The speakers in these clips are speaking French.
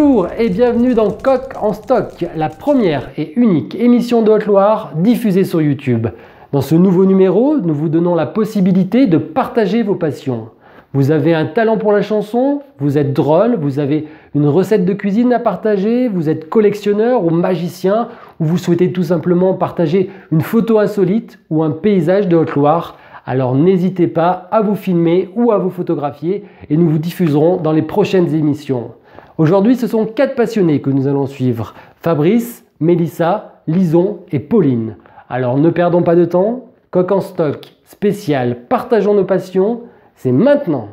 Bonjour et bienvenue dans Coq en stock, la première et unique émission de Haute-Loire diffusée sur YouTube. Dans ce nouveau numéro, nous vous donnons la possibilité de partager vos passions. Vous avez un talent pour la chanson, vous êtes drôle, vous avez une recette de cuisine à partager, vous êtes collectionneur ou magicien, ou vous souhaitez tout simplement partager une photo insolite ou un paysage de Haute-Loire. Alors n'hésitez pas à vous filmer ou à vous photographier et nous vous diffuserons dans les prochaines émissions. Aujourd'hui, ce sont 4 passionnés que nous allons suivre. Fabrice, Mélissa, Lison et Pauline. Alors ne perdons pas de temps, Coq en stock spécial Partageons nos passions, c'est maintenant.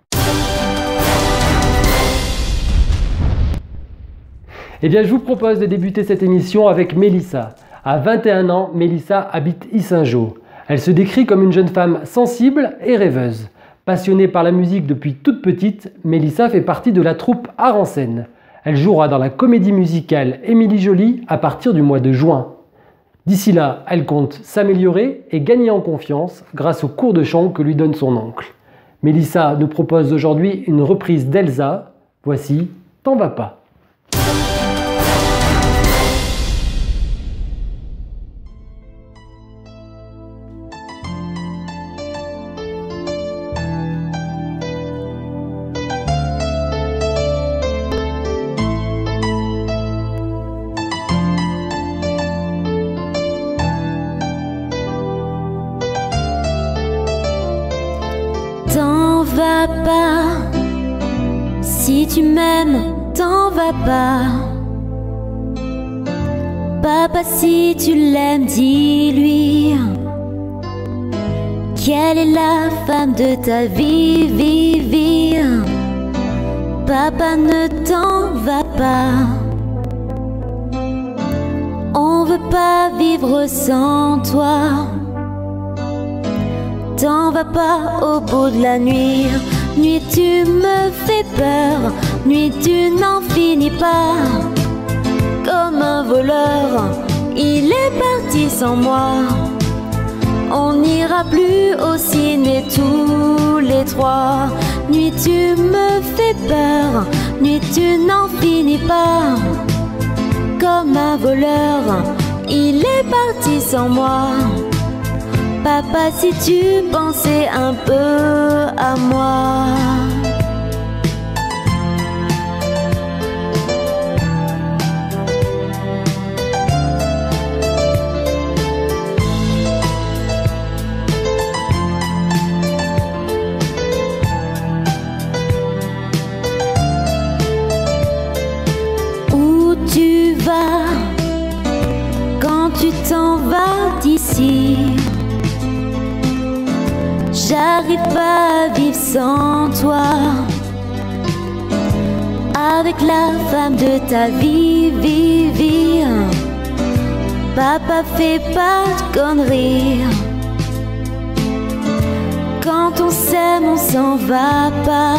Eh bien, je vous propose de débuter cette émission avec Mélissa. À 21 ans, Mélissa habite Yssingeaux. Elle se décrit comme une jeune femme sensible et rêveuse. Passionnée par la musique depuis toute petite, Mélissa fait partie de la troupe Art en scène. Elle jouera dans la comédie musicale Émilie Joly à partir du mois de juin. D'ici là, elle compte s'améliorer et gagner en confiance grâce aux cours de chant que lui donne son oncle. Mélissa nous propose aujourd'hui une reprise d'Elsa. Voici « T'en vas pas ». T'en vas pas, si tu m'aimes, t'en vas pas. Papa, si tu l'aimes, dis-lui qu'elle est la femme de ta vie, vie. Papa, ne t'en va pas. On veut pas vivre sans toi. T'en vas pas au bout de la nuit. Nuit, tu me fais peur. Nuit, tu n'en finis pas. Comme un voleur, il est parti sans moi. On n'ira plus au ciné tous les trois. Nuit, tu me fais peur. Nuit, tu n'en finis pas. Comme un voleur, il est parti sans moi. Papa, si tu pensais un peu à moi. Où tu vas quand tu t'en vas d'ici? J'arrive pas à vivre sans toi. Avec la femme de ta vie, vie. Papa, fais pas de conneries. Quand on s'aime, on s'en va pas.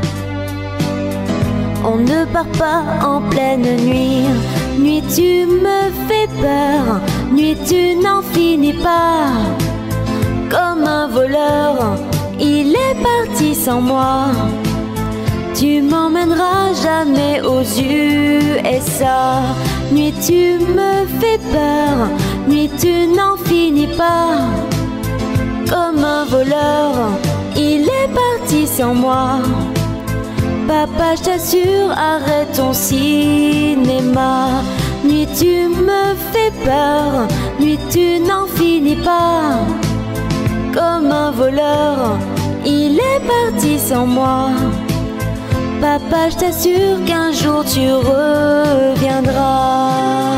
On ne part pas en pleine nuit. Nuit, tu me fais peur. Nuit, tu n'en finis pas. Comme un voleur, il est parti sans moi. Tu m'emmèneras jamais aux USA. Nuit, tu me fais peur. Nuit, tu n'en finis pas. Comme un voleur, il est parti sans moi. Papa, je t'assure, arrête ton cinéma. Nuit, tu me fais peur. Nuit, tu n'en finis pas. Comme un voleur, il est parti sans moi. Papa, je t'assure qu'un jour tu reviendras.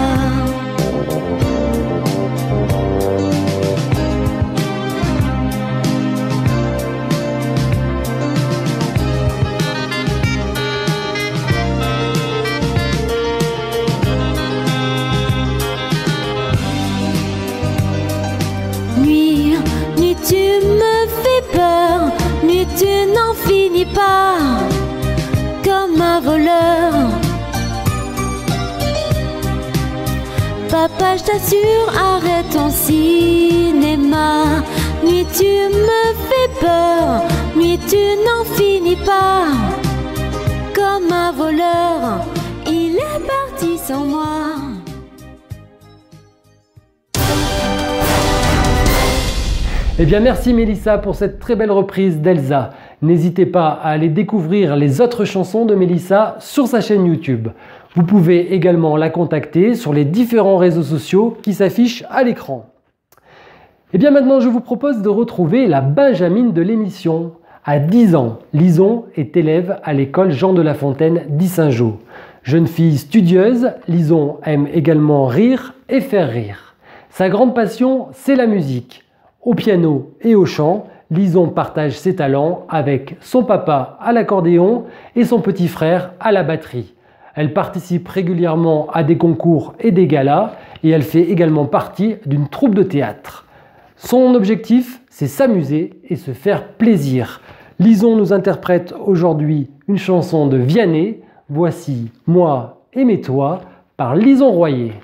Nuit, tu me fais peur. Nuit, tu n'en finis pas. Comme un voleur. Papa, je t'assure, arrête ton cinéma. Nuit, tu me fais peur. Nuit, tu n'en finis pas. Comme un voleur, sans moi. Eh bien merci Mélissa pour cette très belle reprise d'Elsa. N'hésitez pas à aller découvrir les autres chansons de Mélissa sur sa chaîne YouTube. Vous pouvez également la contacter sur les différents réseaux sociaux qui s'affichent à l'écran. Et bien maintenant je vous propose de retrouver la Benjamine de l'émission. À 10 ans, Lison est élève à l'école Jean de La Fontaine d'Yssingeaux. Jeune fille studieuse, Lison aime également rire et faire rire. Sa grande passion, c'est la musique. Au piano et au chant, Lison partage ses talents avec son papa à l'accordéon et son petit frère à la batterie. Elle participe régulièrement à des concours et des galas et elle fait également partie d'une troupe de théâtre. Son objectif, c'est s'amuser et se faire plaisir. Lison nous interprète aujourd'hui une chanson de Vianney. Voici Moi aimais toi par Lison Royer.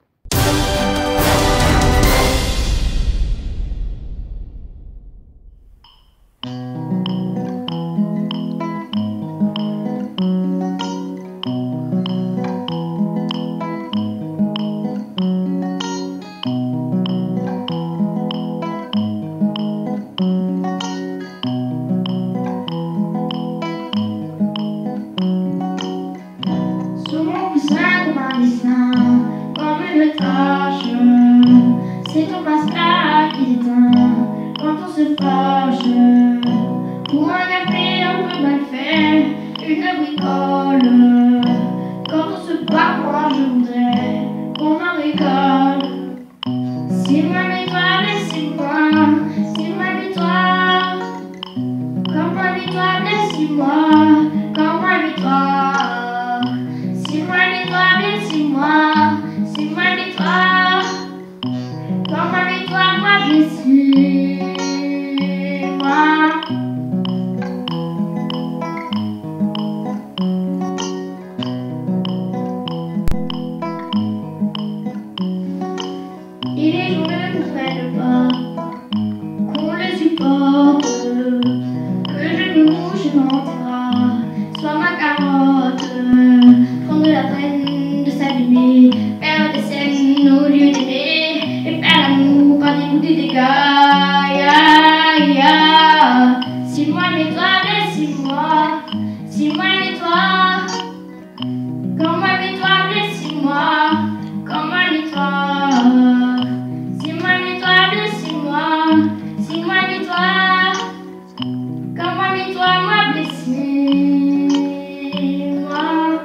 C'est ton Pascal qui t'éteint quand on se fâche. Pour un café un peu mal fait, une bricole. Quand on se bat, moi je voudrais qu'on en rigole. Si moi mais toi, laisse-moi. Si moi mais toi. Quand moi mais toi, laisse-moi. Quand moi mais toi. Si moi mais toi, laisse-moi. Si moi mais toi. Quand moi mais toi, moi je suis moi. Il est jour qu'on freine pas, qu'on le supporte, que je me couche dans tes bras, sois ma carotte, prendre la peine de s'abîmer, faire des scènes au lieu d'aimer, et faire l'amour par des bouts de dégâts. Si moi mais toi, laisse-moi, si moi mais toi, quand moi mais toi, laisse-moi, quand moi mais toi. Si moi mais toi, laisse-moi, si moi mais toi, quand moi mais toi, moi blessé, moi.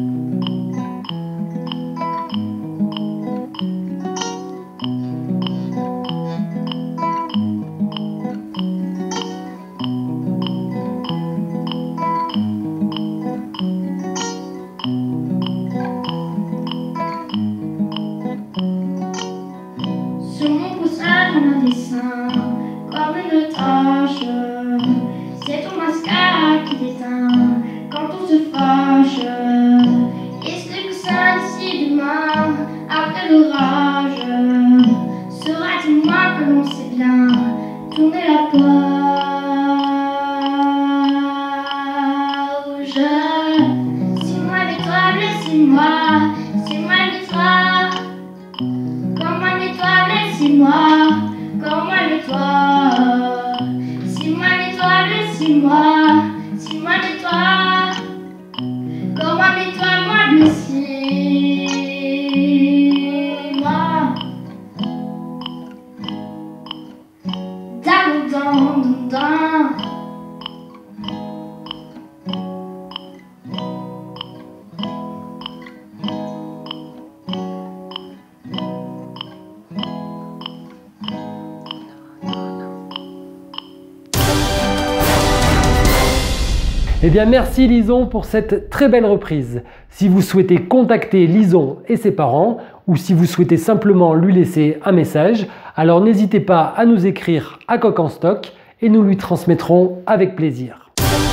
Sur mon coussin, comme un dessin, comme une tache. C'est ton mascara qui t'éteint quand on se fâche. Et ce coussin d'ici demain, après l'orage, sera-t-il moi que l'on sait bien tourner la page? Si moi mais toi, laisse-moi, si moi mais toi. Quand moi mais toi, laisse-moi, quand moi mais toi. Si moi mais toi, laisse-moi, si moi mais toi. Quand moi mais toi, moi blessé, moi. Dan, dan, dan, dan. Eh bien merci Lison pour cette très belle reprise. Si vous souhaitez contacter Lison et ses parents ou si vous souhaitez simplement lui laisser un message, alors n'hésitez pas à nous écrire à Coq en Stock et nous lui transmettrons avec plaisir.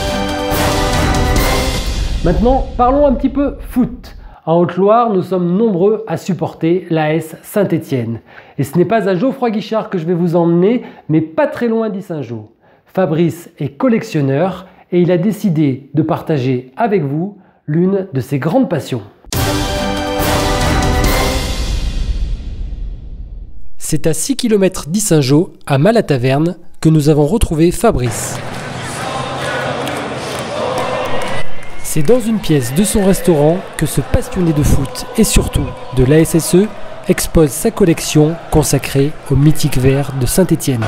Maintenant, parlons un petit peu foot. En Haute-Loire, nous sommes nombreux à supporter l'AS Saint-Étienne. Et ce n'est pas à Geoffroy-Guichard que je vais vous emmener, mais pas très loin d'Yssingeaux. Fabrice est collectionneur et il a décidé de partager avec vous l'une de ses grandes passions. C'est à 6 km d'Issingeaux, à Malataverne, que nous avons retrouvé Fabrice. C'est dans une pièce de son restaurant que ce passionné de foot et surtout de l'ASSE expose sa collection consacrée au mythique vert de Saint-Étienne.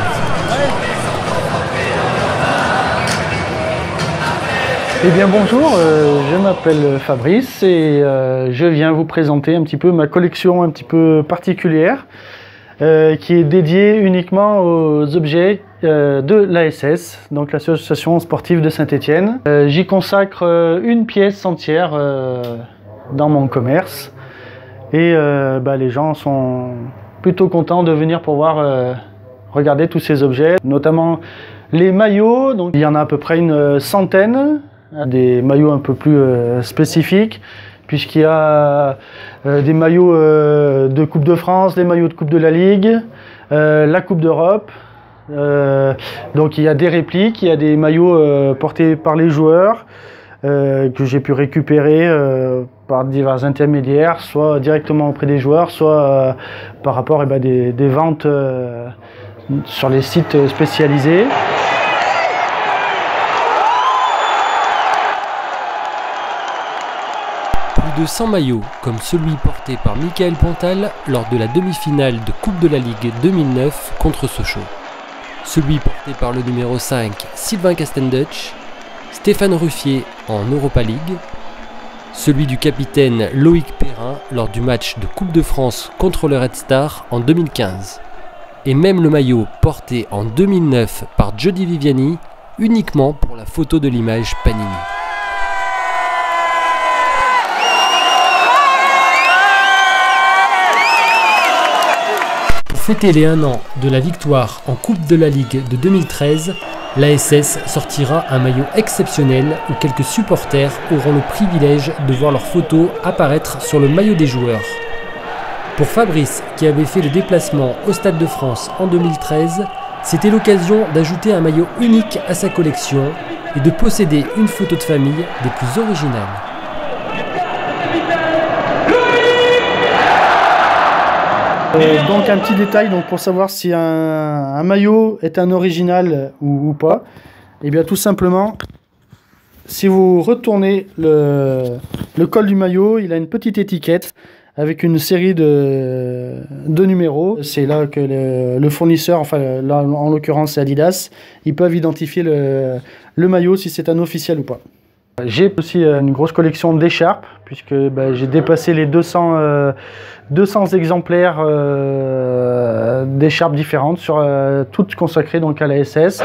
Eh bien bonjour, je m'appelle Fabrice et je viens vous présenter un petit peu ma collection un petit peu particulière qui est dédiée uniquement aux objets de l'ASS, donc l'association sportive de Saint-Étienne. J'y consacre une pièce entière dans mon commerce et les gens sont plutôt contents de venir pouvoir regarder tous ces objets, notamment les maillots. Donc il y en a à peu près une centaine. Des maillots un peu plus spécifiques, puisqu'il y a des maillots de Coupe de France, des maillots de Coupe de la Ligue, la Coupe d'Europe. Donc il y a des répliques, il y a des maillots portés par les joueurs que j'ai pu récupérer par divers intermédiaires, soit directement auprès des joueurs, soit par rapport des ventes sur les sites spécialisés. De 100 maillots, comme celui porté par Michael Pantal lors de la demi-finale de Coupe de la Ligue 2009 contre Sochaux. Celui porté par le numéro 5, Sylvain Castendutch, Stéphane Ruffier en Europa League, celui du capitaine Loïc Perrin lors du match de Coupe de France contre le Red Star en 2015. Et même le maillot porté en 2009 par Jody Viviani, uniquement pour la photo de l'image Panini. Pour fêter les 1 an de la victoire en Coupe de la Ligue de 2013, l'ASS sortira un maillot exceptionnel où quelques supporters auront le privilège de voir leurs photos apparaître sur le maillot des joueurs. Pour Fabrice, qui avait fait le déplacement au Stade de France en 2013, c'était l'occasion d'ajouter un maillot unique à sa collection et de posséder une photo de famille des plus originales. Donc un petit détail pour savoir si un maillot est un original ou pas. Et bien tout simplement, si vous retournez le col du maillot, il a une petite étiquette avec une série de numéros. C'est là que le fournisseur, enfin là en l'occurrence c'est Adidas, ils peuvent identifier le maillot si c'est un officiel ou pas. J'ai aussi une grosse collection d'écharpes, puisque j'ai dépassé les 200 exemplaires d'écharpes différentes, toutes consacrées donc à la SS.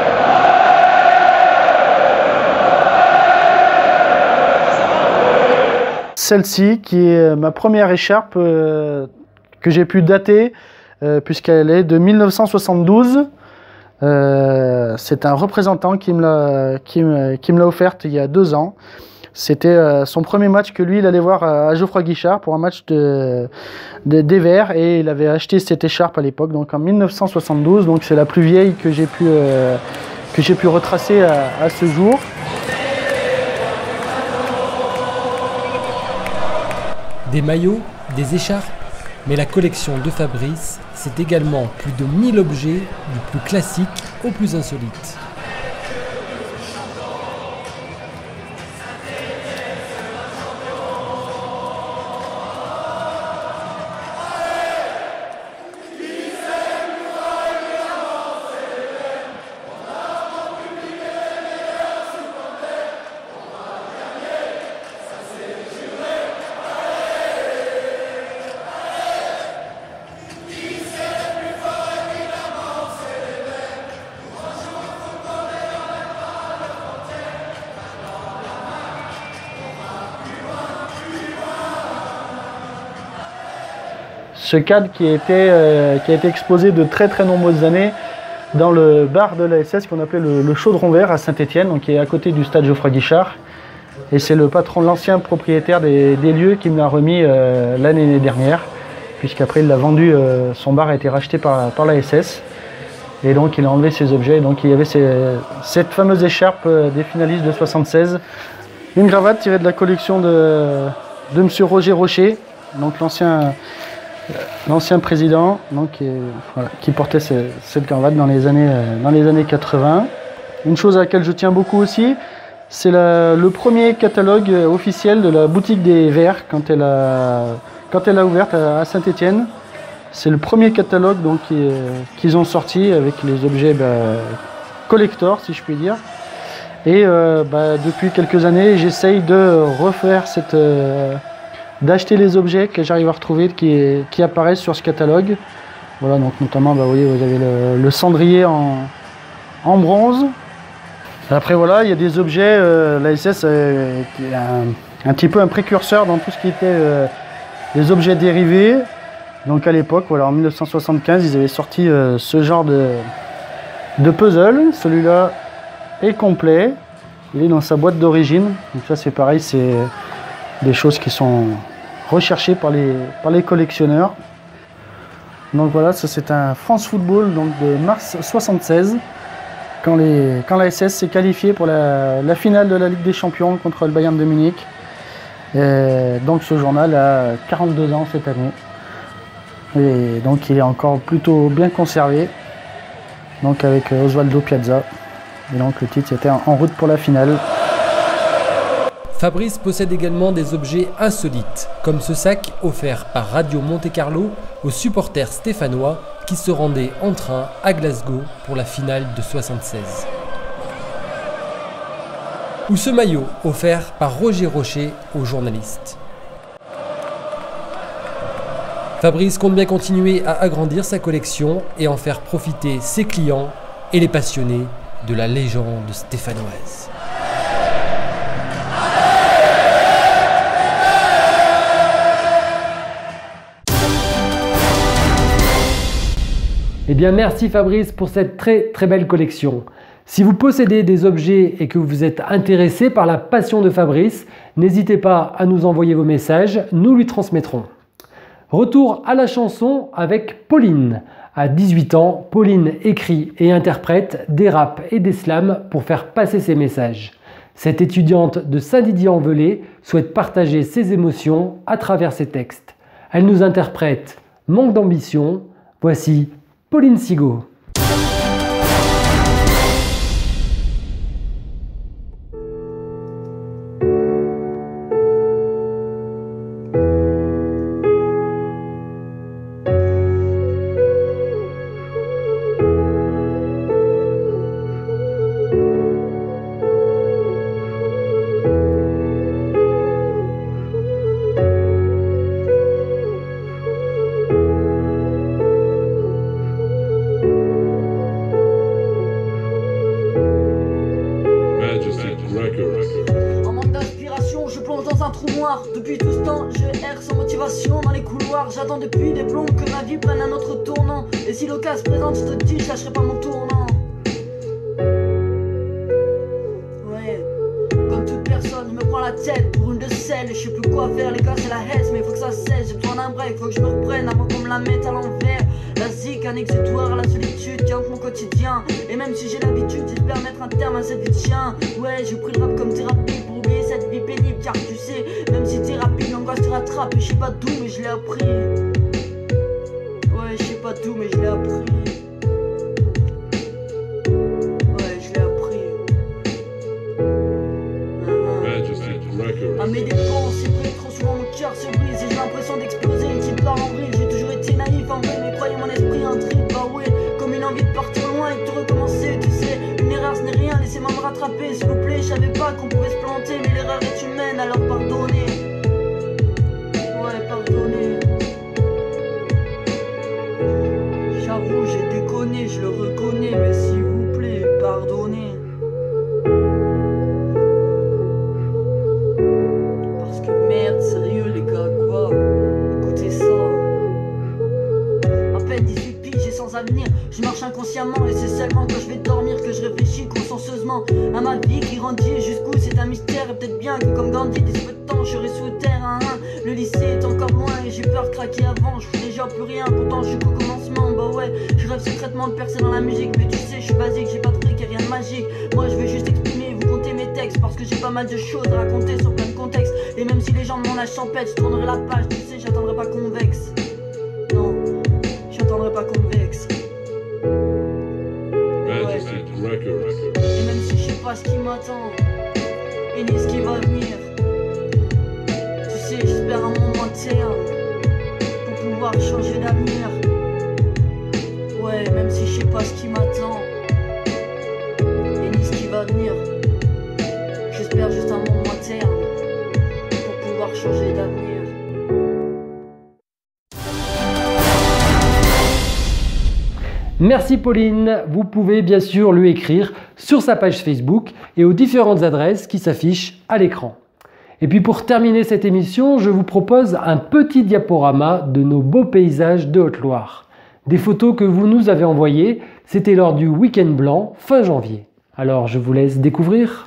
Celle-ci, qui est ma première écharpe que j'ai pu dater, puisqu'elle est de 1972. C'est un représentant qui me l'a offerte il y a 2 ans. C'était son premier match que lui il allait voir à Geoffroy Guichard pour un match des Verts, et il avait acheté cette écharpe à l'époque, donc en 1972. Donc c'est la plus vieille que j'ai pu retracer à ce jour. Des maillots, des écharpes, mais la collection de Fabrice, c'est également plus de 1000 objets, du plus classique au plus insolite. Ce cadre qui a été exposé de très nombreuses années dans le bar de l'ASS qu'on appelait le Chaudron Vert à Saint-Étienne, donc qui est à côté du stade Geoffroy Guichard. Et c'est le patron, l'ancien propriétaire des lieux qui me l'a remis l'année dernière, puisqu'après il l'a vendu, son bar a été racheté par l'ASS. Et donc il a enlevé ses objets, et donc il y avait cette fameuse écharpe des finalistes de 76. Une cravate tirée de la collection de M. Roger Rocher, donc l'ancien l'ancien président donc, qui portait cette cravate dans les années 80. Une chose à laquelle je tiens beaucoup aussi, c'est le premier catalogue officiel de la boutique des Verts quand elle a ouvert à Saint-Étienne. C'est le premier catalogue donc, qu'ils ont sorti avec les objets collector, si je puis dire. Et depuis quelques années, j'essaye de refaire d'acheter les objets que j'arrive à retrouver qui apparaissent sur ce catalogue. Voilà, donc notamment, vous voyez, vous avez le cendrier en bronze. Après, voilà, il y a des objets, l'ASS qui est un petit peu un précurseur dans tout ce qui était des objets dérivés. Donc à l'époque, voilà, en 1975, ils avaient sorti ce genre de puzzle. Celui-là est complet, il est dans sa boîte d'origine. Donc ça c'est pareil, c'est des choses qui sont recherchées par les collectionneurs. Donc voilà, ça c'est un France Football donc de mars 76, quand l'ASS s'est qualifié pour la finale de la Ligue des Champions contre le Bayern de Munich. Et donc ce journal a 42 ans cette année. Et donc il est encore plutôt bien conservé, donc avec Osvaldo Piazza. Et donc le titre était en route pour la finale. Fabrice possède également des objets insolites, comme ce sac offert par Radio Monte-Carlo aux supporters stéphanois qui se rendaient en train à Glasgow pour la finale de 76. Ou ce maillot offert par Roger Rocher aux journalistes. Fabrice compte bien continuer à agrandir sa collection et en faire profiter ses clients et les passionnés de la légende stéphanoise. Eh bien, merci Fabrice pour cette très belle collection. Si vous possédez des objets et que vous êtes intéressé par la passion de Fabrice, n'hésitez pas à nous envoyer vos messages, nous lui transmettrons. Retour à la chanson avec Pauline. À 18 ans, Pauline écrit et interprète des raps et des slams pour faire passer ses messages. Cette étudiante de Saint-Didier-en-Velay souhaite partager ses émotions à travers ses textes. Elle nous interprète Manque d'ambition. Voici Pauline Sigaud. En manque d'inspiration, je plonge dans un trou noir. Depuis tout ce temps, je erre sans motivation dans les couloirs. J'attends depuis des plombs que ma vie prenne un autre tournant. Et si l'occasion se présente, je te dis, je lâcherai pas mon tournant. Ouais, comme toute personne, je me prends la tête pour une de celles. Je sais plus quoi faire, les gars, c'est la haisse, mais faut que ça cesse. J'ai besoin d'un break, faut que je me reprenne avant qu'on me la mette à l'envers. La zik, un exutoire, la solitude qui hante mon quotidien. Et même si j'ai l'habitude, j'espère mettre un terme à cette vie de chien. Ouais, j'ai pris le rap comme thérapie pour oublier cette vie pénible. Car tu sais, même si thérapie, l'angoisse te rattrape. Et je sais pas d'où, mais je l'ai appris. Ouais, je sais pas d'où, mais je l'ai appris. Ouais, je l'ai appris. À mes dépens, c'est vrai, trop souvent mon cœur se brise. Et j'ai l'impression d'exploser, une petite part en vrille. J'ai toujours été naïf en vrai, mais croyez mon esprit un trip. Bah ouais, comme une envie de partir loin et de tout recommencer. Tu sais, une erreur ce n'est rien, laissez-moi me rattraper. S'il vous plaît, je savais pas qu'on pouvait se planter. Mais l'erreur est humaine, alors pardonnez. Ouais, pardonnez. J'avoue, j'ai déconné, je le reconnais. Mais s'il vous plaît, pardonnez. Parce que merde, sérieux les gars, quoi. Écoutez ça. À peine 18 piges et sans avenir, je marche inconsciemment et c'est seulement quand je vais dormir que je réfléchis consciencieusement à ma vie qui grandit. Jusqu'où c'est un mystère et peut-être bien que comme Gandhi, d'ici peu de temps je serai sous terre. Hein. Le lycée est encore loin et j'ai peur de craquer avant. Je fais déjà plus rien, pourtant je suis qu'au commencement. Bah ouais, je rêve secrètement de percer dans la musique. Mais tu sais, je suis basique, j'ai pas de truc et rien de magique. Moi je veux juste exprimer, vous comptez mes textes. Parce que j'ai pas mal de choses à raconter sur plein de contextes. Et même si les gens de mon âge s'empêtent, je tournerai la page, tu sais, j'attendrai pas qu'on vexe. Non, j'attendrai pas qu'on me vexe. Et même si je sais pas ce qui m'attend, et ni ce qui va venir, tu sais, j'espère un moment de terme pour pouvoir changer d'avenir. Ouais, même si je sais pas ce qui m'attend, et ni ce qui va venir, j'espère juste un moment de terme pour pouvoir changer d'avenir. Merci Pauline, vous pouvez bien sûr lui écrire sur sa page Facebook et aux différentes adresses qui s'affichent à l'écran. Et puis pour terminer cette émission, je vous propose un petit diaporama de nos beaux paysages de Haute-Loire. Des photos que vous nous avez envoyées, c'était lors du Week-end Blanc fin janvier. Alors je vous laisse découvrir.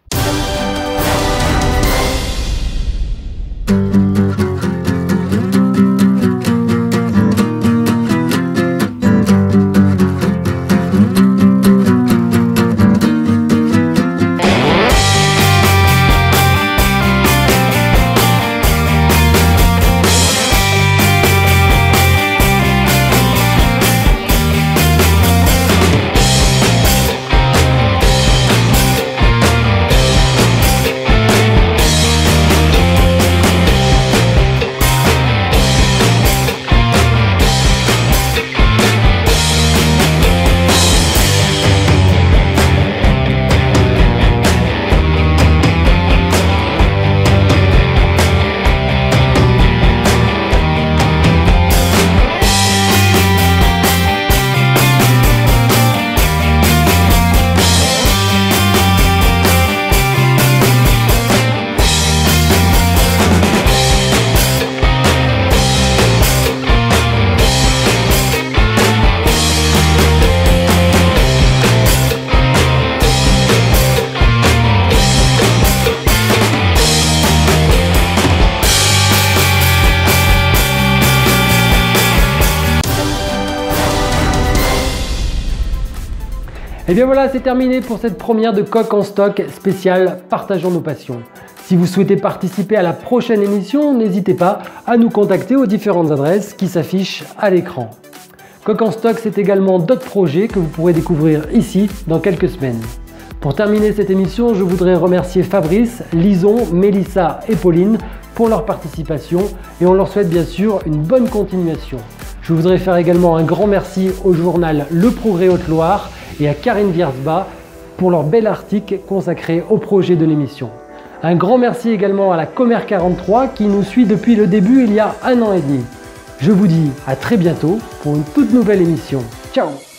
Et bien voilà, c'est terminé pour cette première de Coq en stock spéciale Partageons nos passions. Si vous souhaitez participer à la prochaine émission, n'hésitez pas à nous contacter aux différentes adresses qui s'affichent à l'écran. Coq en stock, c'est également d'autres projets que vous pourrez découvrir ici dans quelques semaines. Pour terminer cette émission, je voudrais remercier Fabrice, Lison, Mélissa et Pauline pour leur participation et on leur souhaite bien sûr une bonne continuation. Je voudrais faire également un grand merci au journal Le Progrès Haute-Loire et à Karine Viersba pour leur bel article consacré au projet de l'émission. Un grand merci également à la Comer 43 qui nous suit depuis le début il y a 1 an et demi. Je vous dis à très bientôt pour une toute nouvelle émission. Ciao!